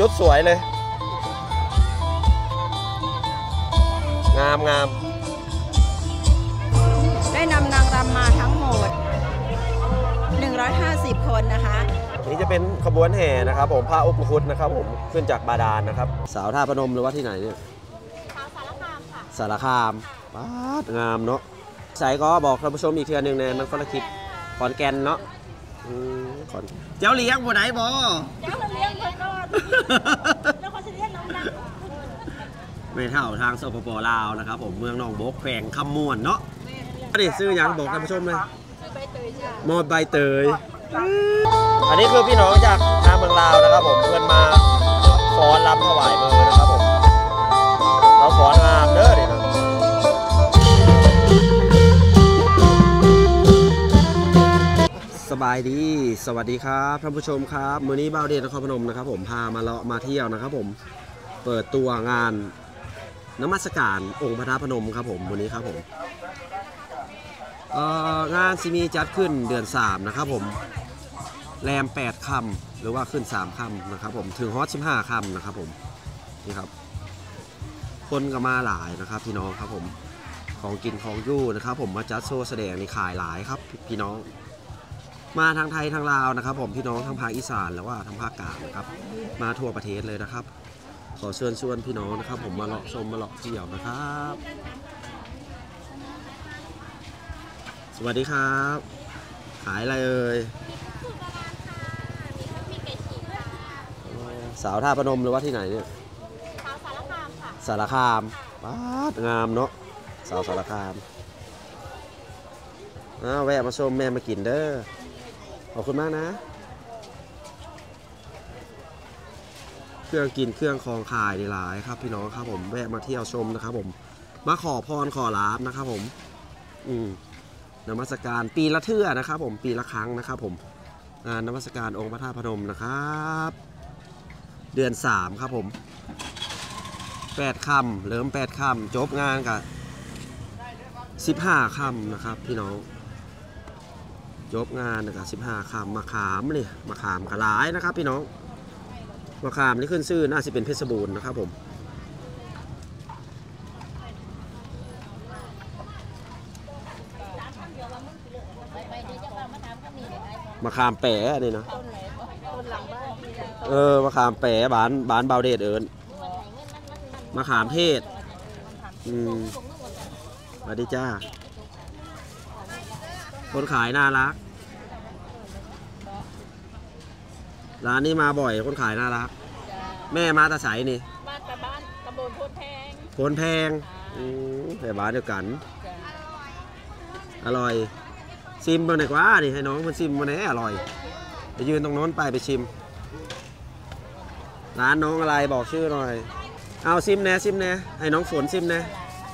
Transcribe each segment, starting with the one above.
ชุดสวยเลยงามได้นำนางรำมาทั้งหมด150 คนนะคะนี่จะเป็นขบวนแห่นะครับผมพระอุปคุตนะครับผมขึ้นจากบาดาลนะครับสาวท่าพนมหรือว่าที่ไหนเนี่ยสาวสารคามค่ะสารคามป๊าดงามเนาะใส่ก็บอกท่านผู้ชมอีกเทื่อนึงเนี่ยมันคนละคลิปขอนแก่นเนาะขอนเจ้าเลี้ยงบ่ไหนบ่เจ้าเลี้ยงเพิ่นก่อนแล้วคนจะเลี้ยงน้องนักไม่เท่าทางสปป.ลาวนะครับผมเมืองหนองบกแขวงคำม่วนเนาะนี่ซื้อยังบอกท่านผู้ชมเลยใบเตยจ้ะมอดใบเตยอันนี้คือพี่น้องจากทางเมืองลาวนะครับผมเพื่อนมาฟ้อนรำถวายมือนะครับผมเราฟ้อนงามเด้อเดี๋ยวนะสบายดีสวัสดีครับท่านผู้ชมครับมื้อนี้บ่าวเดชนครพนมนะครับผมพามาเลาะมาเที่ยวนะครับผมเปิดตัวงานนมัสการองค์พระธาตุพนมครับผมวันนี้ครับผมงานซีมีจัดขึ้นเดือน3นะครับผมแรม8 ค่ำหรือว่าขึ้น3 ค่ำนะครับผมถึงฮอต15 ค่ำนะครับผมนี่ครับคนก็มาหลายนะครับพี่น้องครับผมของกินของยู่นะครับผมมาจัดโซ่แสดงนี่ขายหลายครับพี่น้องมาทางไทยทางลาวนะครับผมพี่น้องทางภาคอีสานแล้วว่าทางภาคกลางนะครับมาทั่วประเทศเลยนะครับขอเชิญชวนพี่น้องนะครับผมมาเลาะชมมาเลาะเที่ยวนะครับสวัสดีครับขายอะไรเอ่ยสาวท่าพนมหรือว่าที่ไหนเนี่ยสาวสารคามค่ะสารคามป๊าดงามเนาะสาวสารคามแวะมาชมแม่มากินเด้อขอบคุณมากนะเครื่องกินเครื่องคองขายหลายครับพี่น้องครับผมแวะมาเที่ยวชมนะครับผมมาขอพรขอลาบนะครับผมนมัสการปีละเทื่อนะครับผมปีละครั้งนะครับผมงานนมัสการองค์พระธาตุพนมนะครับเดือน3ครับผม8 ค่ำเริ่ม8 ค่ำจบงานกับ15 ค่ำนะครับพี่น้องจบงานกับ15 ค่ำมะขามเลยมะขามกระหลายนะครับพี่น้องมะขามนี่ขึ้นชื่อน่าจะเป็นเพชรบูรณ์นะครับผมมะขามแปะนี่นะมะขามแปะบ้านเบาเดชเอิญมะขามเทศสวัสดีจ้าคนขายน่ารักร้านนี้มาบ่อยคนขายน่ารักแม่มาตาใสนี่มาแต่บ้านตำบลโพนแพงโพนแพงแต่บ้านเดียวกันอร่อยซิมมาหน่อยกว่าดิให้น้องมันซิมมาแน่อร่อยไปยืนตรงโน้นไปชิมร้านน้องอะไรบอกชื่อหน่อยเอาซิมแน่ให้น้องฝนซิมแน่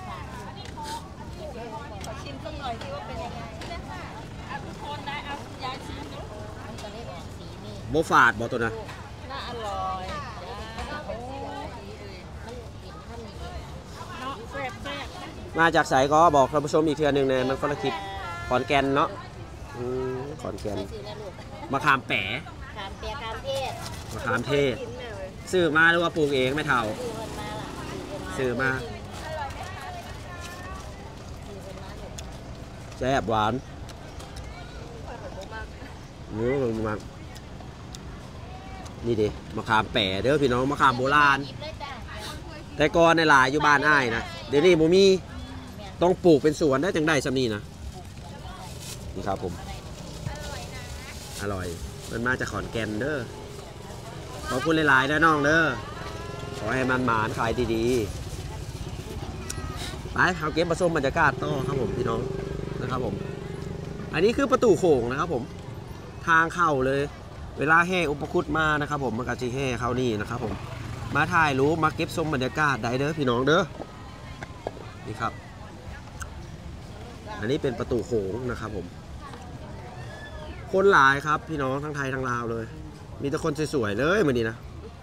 ชิมสักหน่อยที่ว่าเป็นยังไงเอาทุกคนได้เอายายชิมดูโบฟาดบอกตัวนะน่าอร่อยมาจากสายก็บอกท่านผู้ชมอีกเทื่อนึงเนี่ยมันคนละคลิปขอนแก่นเนาะขอนแก่นมะขามแปะมะขามเทศซื้อมาหรือว่าปลูกเองไม่เท่าซื้อมาแซ่บหวานมากนี่ดิมะขามแปะเด้อพี่น้องมะขามโบราณแต่ก่อนในหลายอยู่บ้านอ้ายนะเดี๋ยวนี้โมมีต้องปลูกเป็นสวนได้จังได้สำนีนะนี่ครับผมอร่อยมันมาจากขอนแก่นเด้อขอบคุณหลายๆนะน้องเด้อขอให้มันหมานขายดีๆไปเอาเก็บมาส้มบรรยากาศต่อครับผมพี่น้องนะครับผมอันนี้คือประตูโขงนะครับผมทางเข้าเลยเวลาแห่อุปคุตมานะครับผมมันก็จะแห่เข้านี่นะครับผมมาถ่ายรูปมาเก็บส้มบรรยากาศได้เด้อพี่น้องเด้อนี่ครับอันนี้เป็นประตูโขงนะครับผมคนหลายครับพี่น้องทั้งไทยทั้งลาวเลยมีแต่คนสวยๆเลยวันนี้นะ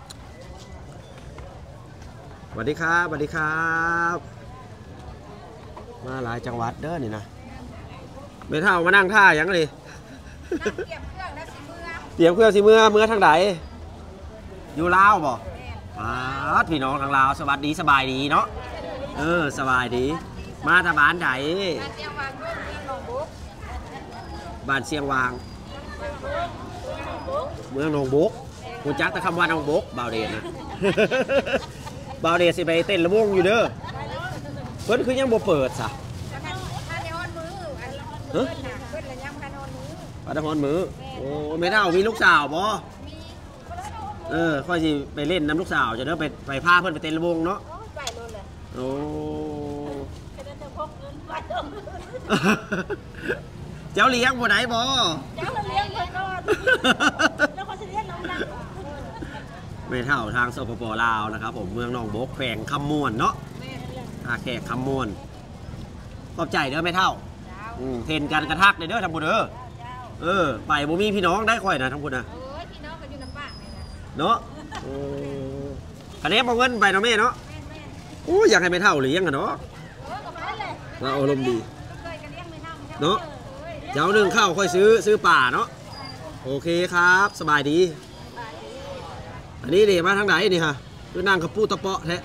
สวัสดีครับสวัสดีครับมาหลายจังหวัดเด้อนี่นะไม่เท่ามานั่งท่ายังเลยเตรียมเครื่องสิเมื่อทางไหนอยู่ลาวบ่พี่น้องทางลาวสวัสดีสบายดีเนาะสบายดีมาตะบ้านไหนบ้านเชียงวางเมืองหนองบุกกูจักแต่คำว่าหนองบุกบ่าวเดชนะ บ่าวเดชสิไปเต้นระวงอยู่เด้อเพิ่นคือยังบ่เปิดซะเฮ้ยปาตะพรมือโอ้ไม่เท่ามีลูกสาวบ่ค่อยสิไปเล่นน้ำลูกสาวจะเด้อไปพาเพิ่นไปเต้นระวงเนาะโอ้เจ้าเลี้ยงบ่ได้บ่เจ้าเลี้ยงเพิ่นก่อนแล้วเขาสิเลี้ยงน้องดังไม่เท่าทางสปป.ลาวนะครับผมเมืองหนองบกแขวงคำม่วนเนาะแขกคำม่วนขอบใจเด้อไม่เท่าเทนกันกระทักเด้อทำบุญไปบ่มีพี่น้องได้ค่อยนะทั้งบุญนะพี่น้องก็อยู่ลำบากเนาะคะแนนเอาเงินไปเนาะแม่เนาะโอ้อยากให้ไม่เท่าเลี้ยงกันเนาะเราอารมณ์ดีเนาะเจ้าหนึ่งเข้าค่อยซื้อป่าเนาะโอเคครับสบายดีอันนี้เดี๋ยวมาทางไหนนี่ฮะคือนั่งกับปูตะเปาะแท้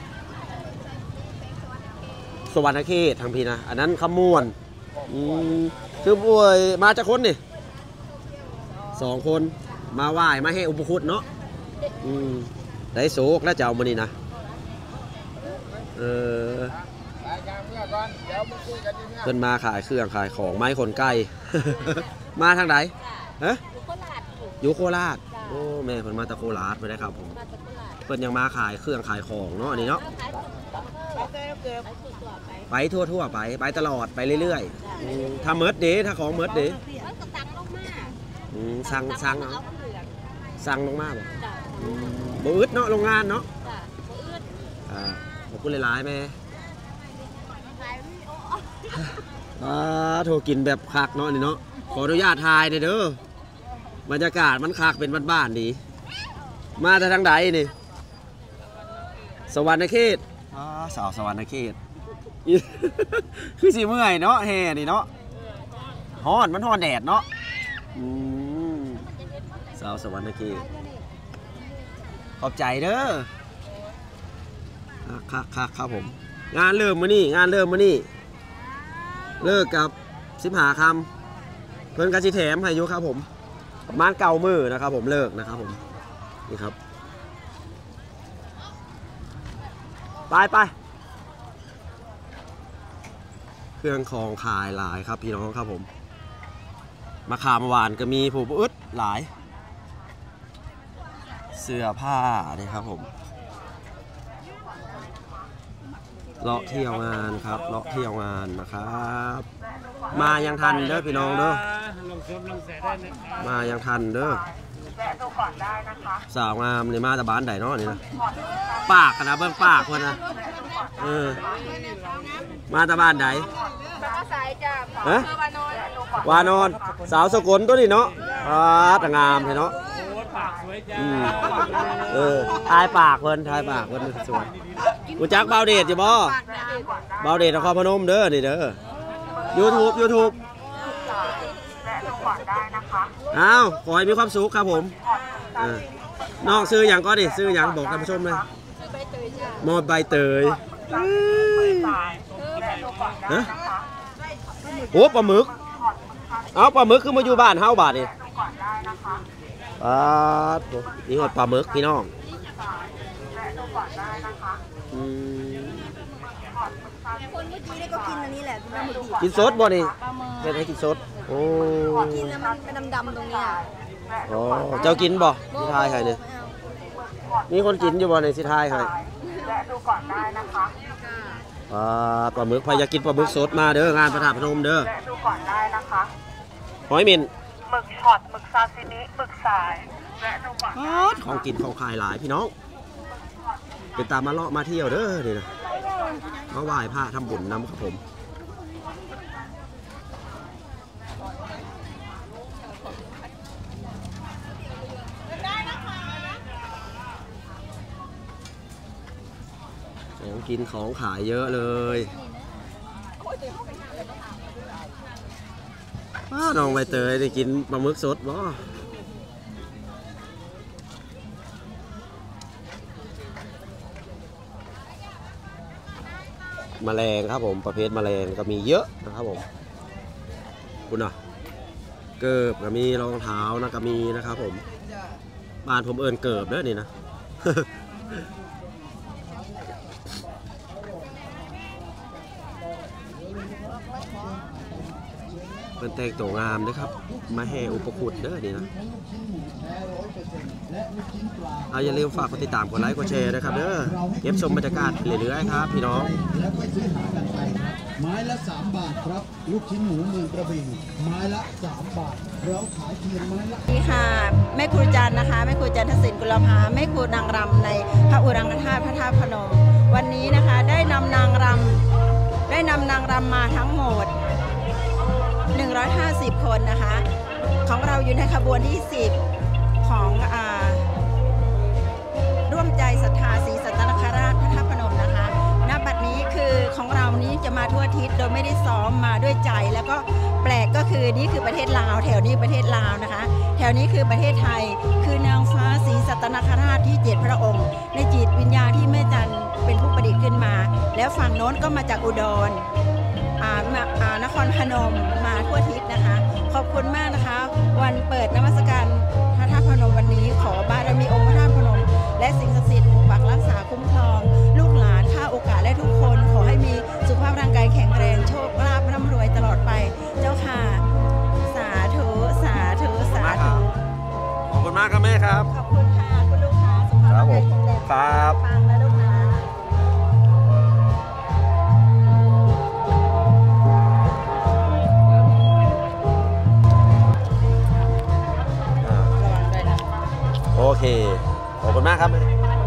สวรรณเขตทางพี่นะอันนั้นขมวนคือป่วยมาจากคนนี่2 คนมาไหว้มาให้อุปคุตเนาะได้โศกแล้วเจ้ามานี่นะเพิ่นมาขายเครื่องขายของไม้ขนไก่ มาทางไหนฮะอยู่โคราชโอ้แม่เพิ่นมาตะโคราชไปได้ครับผมเพิ่นยังมาขายเครื่องขายของเนาะนี่เนาะไปทั่วไปตลอดไปเรื่อยๆถ้าเมิดเด๋ถ้าของเมิดเด๋สั่งลงมาบ่อึดเนาะโรงงานเนาะขอบคุณหลายๆแม่โทรกินแบบคักเนาะนี่เนาะขออนุญาตถ่ายเด้อบรรยากาศมันคักเป็นบ้านๆดีมาแต่ทางใดนี่สวรรณเขตสาวสวรรณเขต คือสิเมื่อยเนาะแห่นี่เนาะฮ้อนมันฮ้อนแดดเนาะสาวสวรรณเขตขอบใจเด้อครับผมงานเริ่มมานี่เลิกกับ15 คำเพิ่นกระชิแถมให้อยู่ครับผมประมาณ9 มื้อนะครับผมเลิกนะครับผมนี่ครับไปเครื่องของขายหลายครับพี่น้องครับผมมะขามหวานก็มีผู้อึดหลายเสื้อผ้านี่ครับผมเลาะเที่ยวงานครับเลาะเที่ยวงานนะครับมายังทันเด้อพี่น้องเด้อมายังทันเด้อสาวงามนี่มาจากบ้านใดเนาะนี่นะปากนะเบิ้งปากคนนะมาจากบ้านใดฮะวานอนสาวสกลตัวนี้เนาะตางามเลยเนาะทายปากเพิ่นสวยกูจักเบาเดชอยู่บ่เบาเดชนครพนมเด้อนี่เด้อ YouTube อ้าวขอให้มีความสุขครับผมน้องซื้ออย่างก็ดิซื้ออย่างบอกท่านผู้ชมเลยมอใบเตยฮะโอ้ปลาหมึกเอาปลาหมึกคือมาอยู่บ้านเฮาบาทนี่นี่หอดปลาหมึกพี่น้องคนเมื่อกี้ก็กินอันนี้แหละกินสดบ่นี่เป็นให้กินสดโอ้กินแล้วมันเป็นดำๆตรงนี้เจ้ากินบ่สิทายใครเนี่ยมีคนกินอยู่บ่ในสิทายใครปลาหมึกใครอยากกินปลาหมึกสดมาเด้องานพระธาตุพนมเด้อหอยมินหมึกช็อตหมึกซาซิมิหมึกสายของกินของขายหลายพี่น้องเป็นตามมาเลาะมาเที่ยวเด้อนี่นะมาไหว้พระทำบุญนำครับผมของกินของขายเยอะเลยน้องใบเตยได้กินปลาหมึกสดบ่แมลงครับผมประเภทแมลงก็มีเยอะนะครับผมคุณอ่ะเกิบก็มีรองเท้านะก็มีนะครับผมบ้านผมเอิญเกิบเด้อนี่นะ เป็นแต่งตัวงามนะครับมาแห่อุปคุตเด้อนี่นะอย่าลืมฝากกดติดตามกดไลค์กดแชร์นะครับเด้อเก็บชมบรรยากาศเรื่อยๆครับพี่น้องแล้วไปซื้อหากันไปครับไม้ละ3 บาทครับลูกชิ้นหมูเมืองกระบี่ไม้ละ3 บาทเราขายเพียงไม้ละนี่ค่ะแม่ครูจันนะคะแม่ครูจันทศิลป์กุลภาแม่ครูนางรำในพระอุรังคธาตุพระธาตุพนมวันนี้นะคะได้นำนางรำมาทั้งหมด150 คนนะคะของเราอยู่ในขบวนที่10ของร่วมใจศรัทธาศรีสัตนคราชพระธาตุพนมนะคะณบัดนี้คือของเรานี้จะมาทั่วทิศโดยไม่ได้ซ้อมมาด้วยใจแล้วก็แปลกก็คือนี่คือประเทศลาวแถวนี้ประเทศลาวนะคะแถวนี้คือประเทศไทยคือนางฟ้าศรีสัตนคราชที่7 พระองค์ในจิตวิญญาณที่แม่จันเป็นผู้ประดิษฐ์ขึ้นมาแล้วฝั่งโน้นก็มาจากอุดรนครพนมมาทั่วทิศนะคะขอบคุณมากนะคะวันเปิดนมัสการพระธาตุพนมวันนี้ขอบารมีองค์พระธาตุพนมและสิ่งศักดิ์สิทธิ์ปกปักรักษาคุ้มครองลูกหลานข้าโอกาสและทุกคนขอให้มีสุขภาพร่างกายแข็งแรงโชคลาภร่ำรวยตลอดไปเจ้าค่ะสาธุสาธุสาธุขอบคุณมากครับแม่ครับขอบคุณค่ะคุณลูกค้าสุขภาพร่างกายแข็งแรงครับฟังและลูกค้าโอเคขอบคุณมากครับ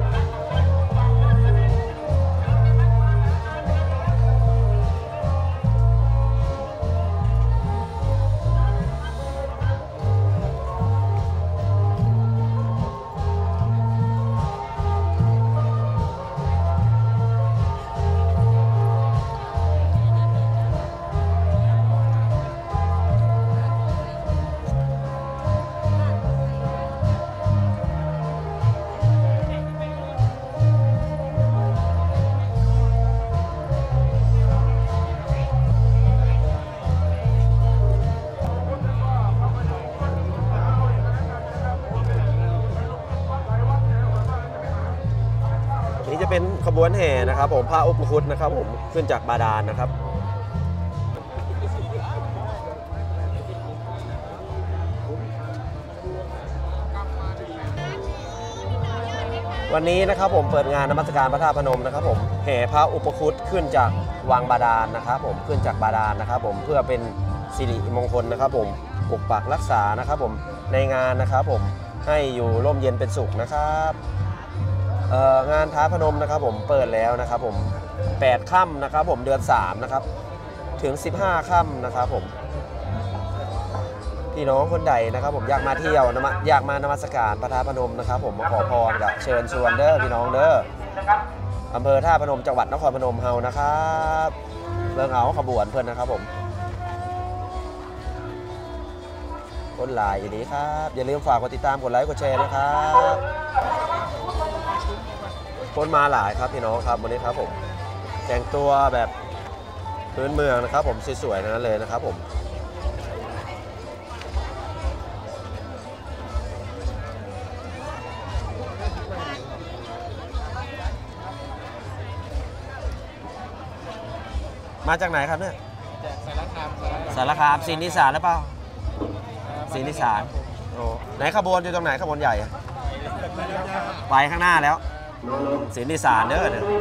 นี่จะเป็นขบวนแห่นะครับผมพระอุปคุตนะครับผมขึ้นจากบาดาลนะครับวันนี้นะครับผมเปิดงานนมัสการพระธาตุพนมนะครับผมแห่พระอุปคุตขึ้นจากวังบาดาลนะครับผมขึ้นจากบาดาลนะครับผมเพื่อเป็นสิริมงคลนะครับผมปกปักรักษานะครับผมในงานนะครับผมให้อยู่ร่มเย็นเป็นสุขนะครับงานท้าพนมนะครับผมเปิดแล้วนะครับผม8 ค่ำนะครับผมเดือน3นะครับถึง15 ค่ำนะครับผมพี่น้องคนใดนะครับผมอยากมาเที่ยวอยากมานมัสการพระธาตุพนมนะครับผมมาขอพรกับเชิญชวนเด้อพี่น้องเด้ออำเภอท่าพนมจังหวัดนครพนมเฮานะครับเรื่องเอาขบวนเพื่อนนะครับผมคนหลายอย่างนี้ครับอย่าลืมฝากกดติดตามกดไลค์กดแชร์นะครับคนมาหลายครับพี่น้องครับวันนี้ครับผมแต่งตัวแบบพื้นเมืองนะครับผมสวยๆนั้นเลยนะครับผมมาจากไหนครับเนี่ยสารคามศรีนิสานหรือเปล่าศรีนิสานโอ้ไหนขบวนอยู่ตรงไหนขบวนใหญ่ไปข้างหน้าแล้วศรีนิสานเด้อเนี่ย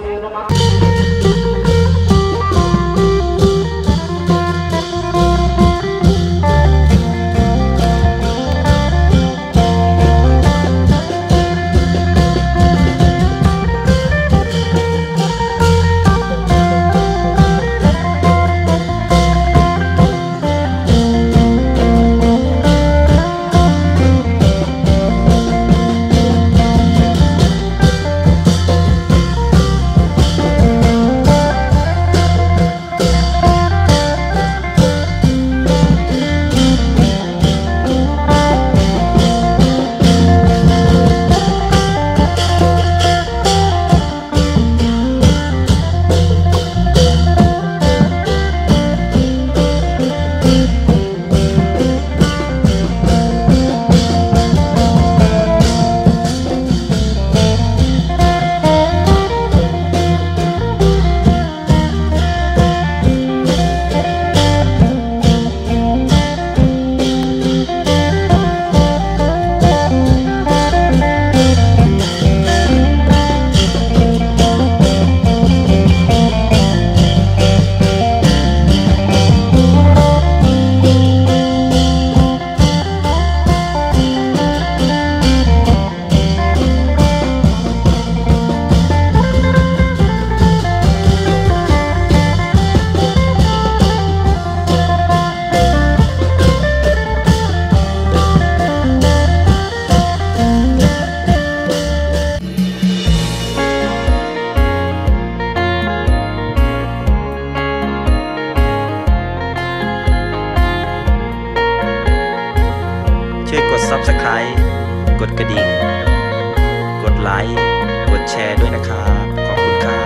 Subscribe กดกระดิ่งกดไลค์กดแชร์ด้วยนะครับขอบคุณครับ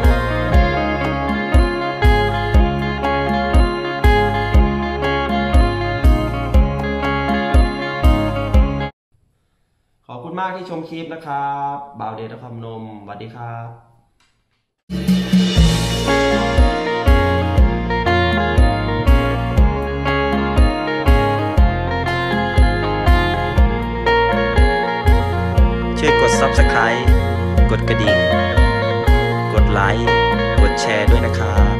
ขอบคุณมากที่ชมคลิปนะครับบ่าวเดชนครพนมสวัสดีครับช่วยกด Subscribe กดกระดิ่งกดไลค์กดแชร์ด้วยนะครับ